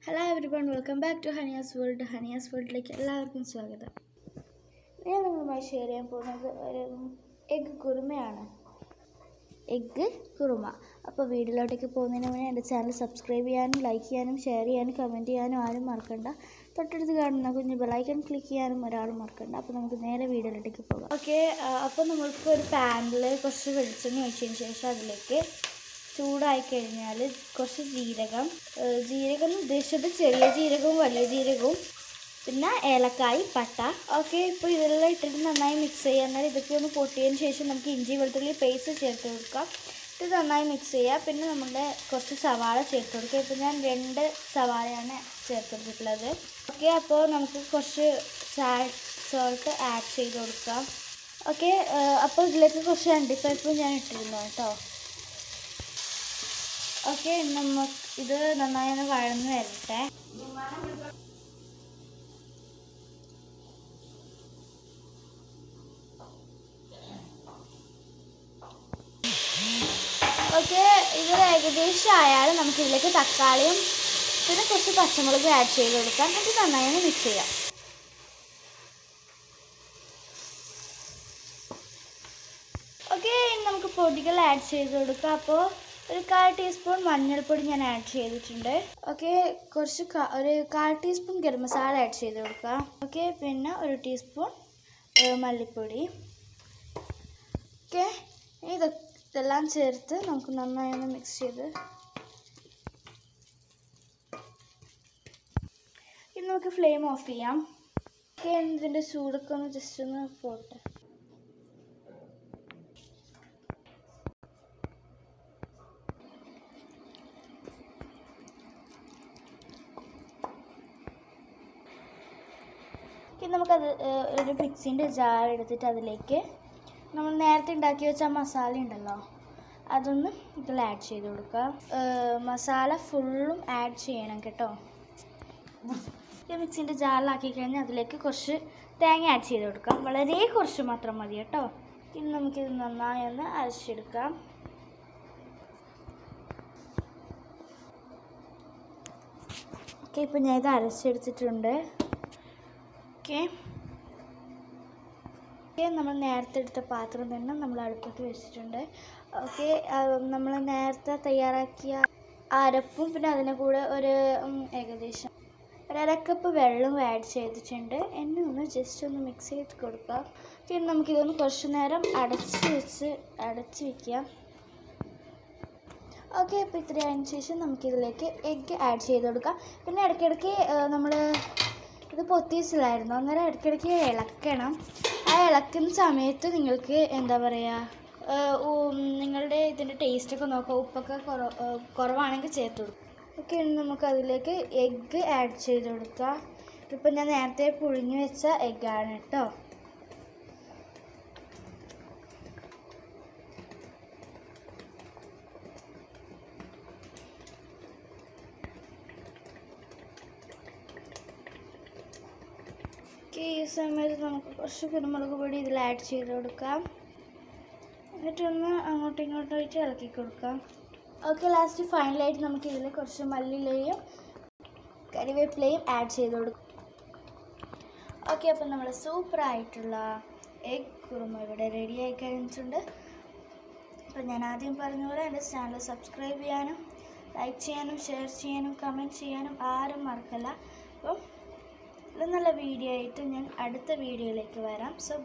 Hello everyone, welcome back to Hania's World. Hania's World എല്ലാവർക്കും സ്വാഗതം. ഞാൻ നിങ്ങളുമായി ഷെയർ ചെയ്യാൻ പോകുന്നത് ഒരു എഗ്ഗ് കുറുമയാണ്. എഗ്ഗ് കുറുമ. അപ്പോൾ വീഡിയോയിലോട്ടേക്ക് പോകുന്നതിന് മുന്നേ എൻ്റെ ചാനൽ സബ്സ്ക്രൈബ് ചെയ്യാനും ലൈക്ക് ചെയ്യാനും ഷെയർ ചെയ്യാനും കമൻറ്റ് ചെയ്യാനും ആരും മറക്കണ്ട. തൊട്ടടുത്ത് കാണുന്ന കുഞ്ഞ് ബെലൈക്കൺ ക്ലിക്ക് ചെയ്യാനും ഒരാളും മറക്കണ്ട. അപ്പോൾ നമുക്ക് നേരെ വീഡിയോയിലോട്ടേക്ക് പോകാം. ഓക്കെ, അപ്പോൾ നമ്മൾക്ക് ഒരു പാനിൽ കുറച്ച് വെളിച്ചെണ്ണ ഒഴിച്ചതിന് ശേഷം അതിലേക്ക് ചൂടായി കഴിഞ്ഞാൽ കുറച്ച് ജീരകം ഉദ്ദേശിച്ചത് ചെറിയ ജീരകവും വലിയ ജീരകവും പിന്നെ ഏലക്കായ് പട്ട. ഓക്കെ, ഇപ്പോൾ ഇതെല്ലാം ഇട്ടിട്ട് നന്നായി മിക്സ് ചെയ്യുക. എന്നാൽ ഇതൊക്കെ ഒന്ന് പൊട്ടിയതിന് ശേഷം നമുക്ക് ഇഞ്ചി വെളുത്തുള്ളി പേസ്റ്റ് ചേർത്ത് കൊടുക്കാം. ഇത് നന്നായി മിക്സ് ചെയ്യുക. പിന്നെ നമ്മുടെ കുറച്ച് സവാള ചേർത്ത് കൊടുക്കുക. ഇപ്പോൾ ഞാൻ 2 സവാളയാണ് ചേർത്ത് കൊടുത്തിട്ടുള്ളത്. ഓക്കെ, അപ്പോൾ നമുക്ക് കുറച്ച് സോൾട്ട് ആഡ് ചെയ്ത് കൊടുക്കാം. ഓക്കെ, അപ്പോൾ ഇതിലേക്ക് കുറച്ച് അണ്ടിപ്പരിപ്പും ഞാൻ ഇട്ടിരുന്നു കേട്ടോ. ഓക്കെ, നമുക്ക് ഇത് നന്നായി ഒന്ന് വഴന്ന് വരട്ടെ. ഓക്കെ, ഇത് ഏകദേശം ആയാൽ നമുക്കിതിലേക്ക് തക്കാളിയും പിന്നെ കുറച്ച് പച്ചമുളകും ആഡ് ചെയ്ത് കൊടുക്കാം. എന്നിട്ട് നന്നായി ഒന്ന് മിക്സ് ചെയ്യാം. ഓക്കെ, നമുക്ക് പൊടികൾ ആഡ് ചെയ്ത് കൊടുക്കാം. അപ്പോൾ ഒരു 1/4 ടീസ്പൂൺ മഞ്ഞൾപ്പൊടി ഞാൻ ആഡ് ചെയ്തിട്ടുണ്ട്. ഓക്കെ, ഒരു 1/4 ടീസ്പൂൺ ഗരം മസാല ആഡ് ചെയ്ത് കൊടുക്കാം. ഓക്കെ, പിന്നെ 1 ടീസ്പൂൺ മല്ലിപ്പൊടി. ഓക്കെ, ഇതെല്ലാം ചേർത്ത് നമുക്ക് നന്നായി ഒന്ന് മിക്സ് ചെയ്ത് ഇനി നമുക്ക് ഫ്ലെയിം ഓഫ് ചെയ്യാം. ഓക്കെ, ഇതിൻ്റെ ചൂടൊക്കെ ഒന്ന് ജസ്റ്റ് ഒന്ന് പോട്ടെ. നമുക്കത് ഒരു മിക്സിൻ്റെ ജാർ എടുത്തിട്ട് അതിലേക്ക് നമ്മൾ നേരത്തെ ഉണ്ടാക്കി വെച്ച മസാല ഉണ്ടല്ലോ അതൊന്ന് ഇതിൽ ആഡ് ചെയ്ത് കൊടുക്കുക. മസാല ഫുള്ളും ആഡ് ചെയ്യണം കേട്ടോ. മിക്സിൻ്റെ ജാറിലാക്കി കഴിഞ്ഞാൽ അതിലേക്ക് കുറച്ച് തേങ്ങ ആഡ് ചെയ്ത് കൊടുക്കാം. വളരെ കുറച്ച് മാത്രം മതി കേട്ടോ. ഇനി നമുക്കിത് നന്നായി ഒന്ന് അരച്ചെടുക്കാം. ഓക്കെ, ഇപ്പോൾ ഞാൻ ഇത് അരച്ചെടുത്തിട്ടുണ്ട്. ഓക്കെ, നമ്മൾ നേരത്തെ എടുത്ത പാത്രം തന്നെ നമ്മൾ അടുപ്പത്ത് വെച്ചിട്ടുണ്ട്. ഓക്കെ, നമ്മൾ നേരത്തെ തയ്യാറാക്കിയ അരപ്പും പിന്നെ അതിൻ്റെ കൂടെ ഏകദേശം 1/2 കപ്പ് വെള്ളവും ആഡ് ചെയ്തിട്ടുണ്ട്. എന്നെ ഒന്ന് ജസ്റ്റ് ഒന്ന് മിക്സ് ചെയ്ത് കൊടുക്കാം. പിന്നെ നമുക്കിതൊന്ന് കുറച്ച് നേരം അടച്ച് വയ്ക്കാം. ഓക്കെ, അപ്പോൾ ഇത്രയായതിനു ശേഷം നമുക്കിതിലേക്ക് എഗ്ഗ് ആഡ് ചെയ്ത് കൊടുക്കാം. പിന്നെ ഇടയ്ക്കിടയ്ക്ക് ഇത് പൊത്തിയിലായിരുന്നു, അന്നേരം ഇടയ്ക്കിടയ്ക്ക് ഇളക്കണം. ആ ഇളക്കുന്ന സമയത്ത് നിങ്ങൾക്ക് എന്താ പറയുക, നിങ്ങളുടെ ഇതിൻ്റെ ടേസ്റ്റൊക്കെ നോക്കുക. ഉപ്പൊക്കെ കുറവാണെങ്കിൽ ചേർത്ത് കൊടുക്കുക. ഓക്കെ, നമുക്ക് അതിലേക്ക് എഗ്ഗ് ആഡ് ചെയ്ത് കൊടുക്കാം. ഇപ്പം ഞാൻ നേരത്തെ പുഴുങ്ങി വെച്ച എഗ്ഗാണ് കേട്ടോ. ഈ സമയത്ത് നമുക്ക് കുറച്ച് കുരുമുളക് പൊടി ഇതിൽ ആഡ് ചെയ്ത് കൊടുക്കാം. എന്നിട്ടൊന്ന് അങ്ങോട്ടും ഇങ്ങോട്ടുമായിട്ട് ഇളക്കി കൊടുക്കാം. ഓക്കെ, ലാസ്റ്റ് ഫൈനലായിട്ട് നമുക്ക് ഇതിൽ കുറച്ച് മല്ലിയിലയും കറിവേപ്പിലയും ആഡ് ചെയ്ത് കൊടുക്കാം. ഓക്കെ, അപ്പം നമ്മൾ സൂപ്പറായിട്ടുള്ള എഗ്ഗ് കുറുമ ഇവിടെ റെഡിയായി കഴിഞ്ഞിട്ടുണ്ട്. അപ്പം ഞാൻ ആദ്യം പറഞ്ഞ പോലെ എൻ്റെ ചാനൽ സബ്സ്ക്രൈബ് ചെയ്യാനും ലൈക്ക് ചെയ്യാനും ഷെയർ ചെയ്യാനും കമൻറ്റ് ചെയ്യാനും ആരും മറക്കല്ല. അപ്പം നല്ല വീഡിയോ ആയിട്ട് ഞാൻ അടുത്ത വീഡിയോയിലേക്ക് വരാം. സോ